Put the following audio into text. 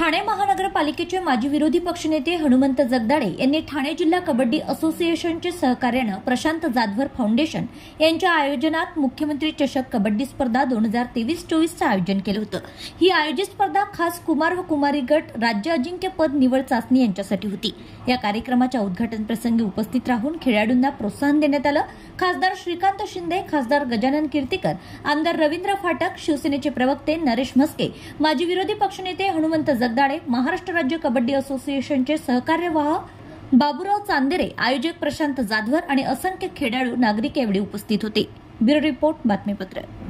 ठाणे महानगरपालिकेचे माजी विरोधी पक्षनेते हनुमंत जगदाळे यांनी ठाणे जिल्हा कबड्डी असोसिएशनचे सहकार्याने प्रशांत जाधवर फाउंडेशन यांच्या आयोजनात मुख्यमंत्री चषक कबड्डी स्पर्धा 2023-24 आयोजन केलं होतं। ही आयोजित स्पर्धा खास कुमार व कुमारी गट राज्य अजिंक्यपद निवड चाचणी यांच्यासाठी होती। या कार्यक्रमाच्या उद्घाटन प्रसंगी उपस्थित राहून खेळाडूंना प्रोत्साहन देण्यात आलं। खासदार श्रीकांत शिंदे, खासदार गजानन कीर्तीकर, आमदार रवींद्र फाटक, शिवसेनेचे प्रवक्ते नरेश म्हस्के, माजी विरोधी पक्षनेते हनुमंत जगदाळे, महाराष्ट्र राज्य कबड्डी असोसिएशनचे सहकार्यवाह बाबूराव चांदेरे, आयोजक प्रशांत जाधवर आणि असंख्य खेळाडू नागरिक यावेळी उपस्थित होते। ब्युरो रिपोर्ट, बातमीपत्र।